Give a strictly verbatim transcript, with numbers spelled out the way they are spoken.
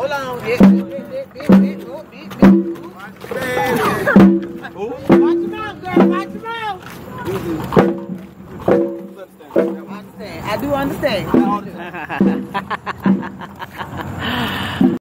Hold on. Yeah, yeah, yeah, yeah, yeah. Oh, yeah, yeah. Watch your mouth, girl. Watch your mouth. I understand. I do understand.